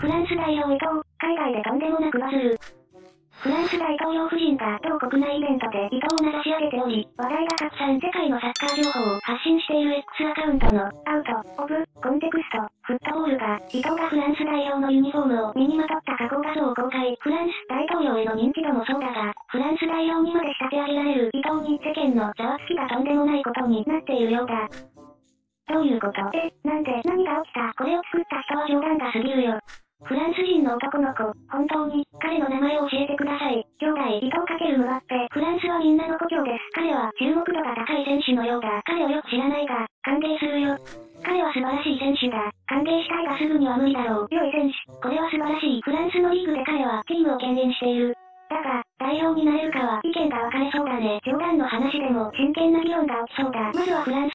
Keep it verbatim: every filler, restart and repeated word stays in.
フランス代表伊藤、海外でとんでもなくバズる。フランス大統領夫人が同国内イベントで伊藤を名指し上げており、話題が拡散。世界のサッカー情報を発信している X アカウントのアウト・オブ・コンテクスト、フットボールが伊藤がフランス代表のユニフォームを身にまとった加工画像を公開。フランス大統領への認知度もそうだが、フランス代表にまで仕立て上げられる伊藤に世間のざわつきがとんでもないことになっているようだ。どういうこと？え、なんで？何が起きた？これを作った人は冗談が過ぎるよ。フランス人の男の子、本当に、彼の名前を教えてください。兄弟、伊藤×ムバッペ。フランスはみんなの故郷です。彼は注目度が高い選手のようだ。彼をよく知らないが、歓迎するよ。彼は素晴らしい選手だ。歓迎したいがすぐには無理だろう。良い選手。これは素晴らしい。フランスのリーグで彼はチームを牽引している。だが、代表になれるかは意見が分かれそうだね。冗談の話でも真剣な議論が起きそうだ。まずはフランス